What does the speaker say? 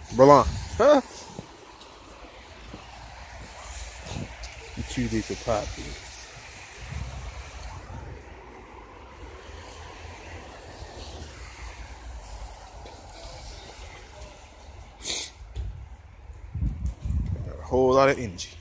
Berlin. Huh? You chew these with pop. Got a whole lot of energy.